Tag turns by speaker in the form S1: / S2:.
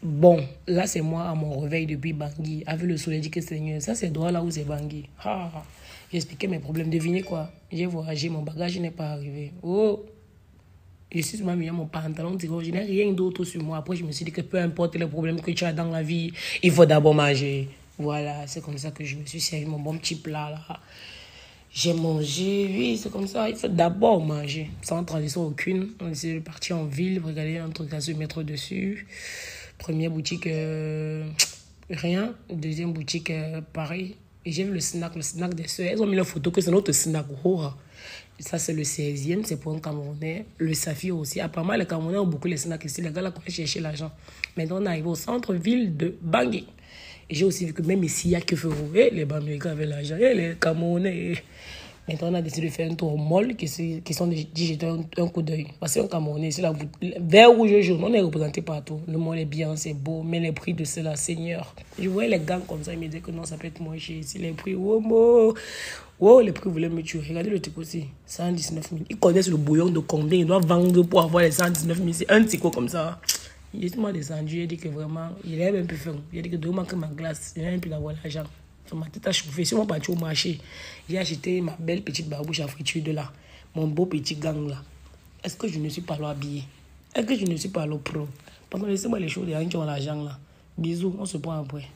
S1: Bon, là, c'est moi à mon réveil depuis Bangui. Avec le soleil, dit que Seigneur, ça c'est droit là où c'est Bangui. J'ai expliqué mes problèmes. Devinez quoi? J'ai voyagé, mon bagage n'est pas arrivé. Oh! Je suis seulement mis mon pantalon, je n'ai rien d'autre sur moi. Après, je me suis dit que peu importe les problèmes que tu as dans la vie, il faut d'abord manger. Voilà, c'est comme ça que je me suis servi mon bon petit plat là. J'ai mangé, oui, c'est comme ça. Il faut d'abord manger, sans transition aucune. On essaie de partir en ville, regarder un truc à se mettre dessus. Première boutique, rien. Deuxième boutique, pareil. Et j'ai vu le snack des soeurs. Elles ont mis la photo que c'est notre snack. Oh. Ça, c'est le 16e, c'est pour un Camerounais. Le Saphir aussi. Apparemment, les Camerounais ont beaucoup les snacks ici. Les gars, là, qu'on chercher l'argent. Maintenant, on est arrivé au centre-ville de Bangui. Et j'ai aussi vu que même ici, il y a que faire. Les Bamilés avaient l'argent. Et les Camerounais. Maintenant, on a décidé de faire un tour au mall qui sont dit jeter un coup d'œil. Parce qu'un Camerounais, c'est la vert, rouge, jaune. On est représenté partout. Le mall est bien, c'est beau. Mais les prix de cela, Seigneur. Je voyais les gars comme ça, ils me disaient que non, ça peut être moins cher ici. Les prix, wow, les prix voulaient me tuer. Regardez le tico aussi, 119 000. Ils connaissent le bouillon de combien ils doivent vendre pour avoir les 119 000. C'est un tico comme ça. Il est tellement descendu, il a dit que vraiment, il est même plus fin. Il a dit que demain que ma glace, il n'a même plus d'avoir l'argent. Ma tête a chauffé. Si on est parti au marché, j'ai acheté ma belle petite barbouche à friture de là. Mon beau petit gang là. Est-ce que je ne suis pas là habillé? Est-ce que je ne suis pas là pro? Pendant laissez-moi les choses, les gens qui ont l'argent là. Bisous, on se prend après.